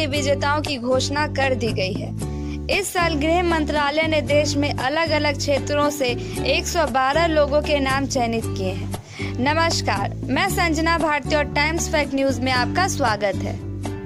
के विजेताओं की घोषणा कर दी गई है। इस साल गृह मंत्रालय ने देश में अलग अलग क्षेत्रों से 112 लोगों के नाम चयनित किए हैं। नमस्कार, मैं संजना भारती और टाइम्स फैक्ट न्यूज में आपका स्वागत है।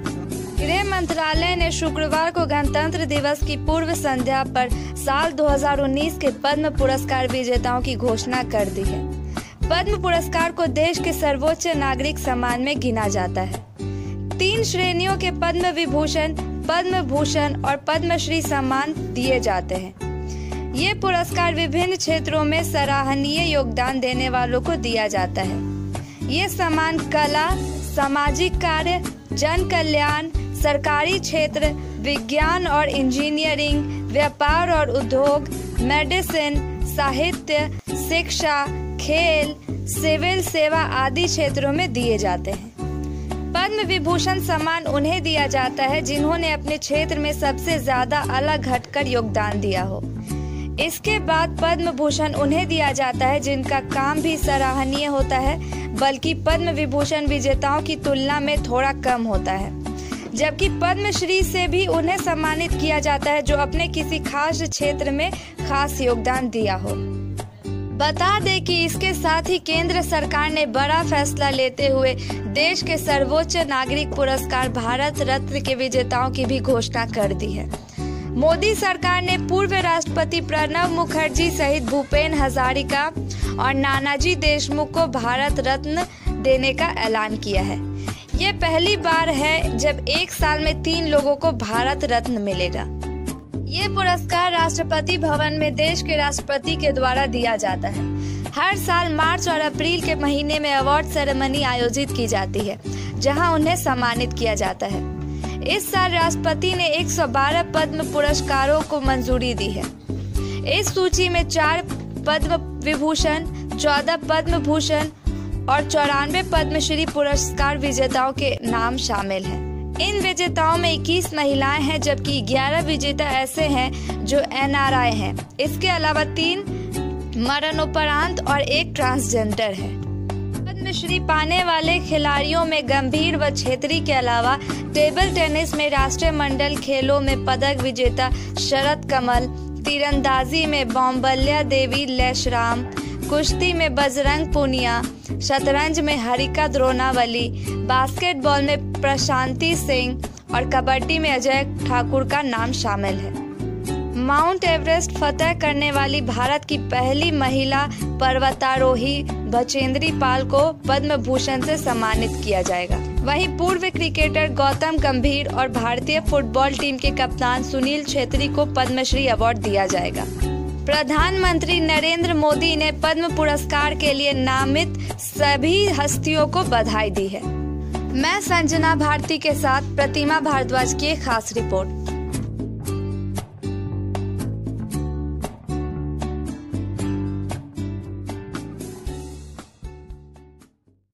गृह मंत्रालय ने शुक्रवार को गणतंत्र दिवस की पूर्व संध्या पर साल 2019 के पद्म पुरस्कार विजेताओं की घोषणा कर दी है। पद्म पुरस्कार को देश के सर्वोच्च नागरिक सम्मान में गिना जाता है। 3 श्रेणियों के पद्म विभूषण, पद्म भूषण और पद्मश्री सम्मान दिए जाते हैं। ये पुरस्कार विभिन्न क्षेत्रों में सराहनीय योगदान देने वालों को दिया जाता है। ये सम्मान कला, सामाजिक कार्य, जन कल्याण, सरकारी क्षेत्र, विज्ञान और इंजीनियरिंग, व्यापार और उद्योग, मेडिसिन, साहित्य, शिक्षा, खेल, सिविल सेवा आदि क्षेत्रों में दिए जाते हैं। पद्म विभूषण सम्मान उन्हें दिया जाता है जिन्होंने अपने क्षेत्र में सबसे ज्यादा अलग हटकर योगदान दिया हो। इसके बाद पद्म भूषण उन्हें दिया जाता है जिनका काम भी सराहनीय होता है, बल्कि पद्म विभूषण विजेताओं की तुलना में थोड़ा कम होता है। जबकि पद्मश्री से भी उन्हें सम्मानित किया जाता है जो अपने किसी खास क्षेत्र में खास योगदान दिया हो। बता दें कि इसके साथ ही केंद्र सरकार ने बड़ा फैसला लेते हुए देश के सर्वोच्च नागरिक पुरस्कार भारत रत्न के विजेताओं की भी घोषणा कर दी है। मोदी सरकार ने पूर्व राष्ट्रपति प्रणब मुखर्जी सहित भूपेन हजारिका और नानाजी देशमुख को भारत रत्न देने का ऐलान किया है। ये पहली बार है जब एक साल में 3 लोगों को भारत रत्न मिलेगा। ये पुरस्कार राष्ट्रपति भवन में देश के राष्ट्रपति के द्वारा दिया जाता है। हर साल मार्च और अप्रैल के महीने में अवार्ड सेरेमनी आयोजित की जाती है, जहां उन्हें सम्मानित किया जाता है। इस साल राष्ट्रपति ने 112 पद्म पुरस्कारों को मंजूरी दी है। इस सूची में 4 पद्म विभूषण, 14 पद्म भूषण और 94 पद्मश्री पुरस्कार विजेताओं के नाम शामिल हैं। इन विजेताओं में 21 महिलाएं हैं, जबकि 11 विजेता ऐसे हैं जो NRI हैं। इसके अलावा 3 मरणोपरांत और 1 ट्रांसजेंडर है। पद्मश्री पाने वाले खिलाड़ियों में गंभीर व छेत्री के अलावा टेबल टेनिस में राष्ट्रीय मंडल खेलों में पदक विजेता शरद कमल, तीरंदाजी में बॉम्बल्या देवी लेशराम, कुश्ती में बजरंग पुनिया, शतरंज में हरिका द्रोणावली, बास्केटबॉल में प्रशांति सिंह और कबड्डी में अजय ठाकुर का नाम शामिल है। माउंट एवरेस्ट फतह करने वाली भारत की पहली महिला पर्वतारोही बचेंद्री पाल को पद्म भूषण से सम्मानित किया जाएगा। वहीं पूर्व क्रिकेटर गौतम गंभीर और भारतीय फुटबॉल टीम के कप्तान सुनील छेत्री को पद्मश्री अवार्ड दिया जाएगा। प्रधानमंत्री नरेंद्र मोदी ने पद्म पुरस्कार के लिए नामित सभी हस्तियों को बधाई दी है। मैं संजना भारती के साथ प्रतिमा भारद्वाज की एक खास रिपोर्ट।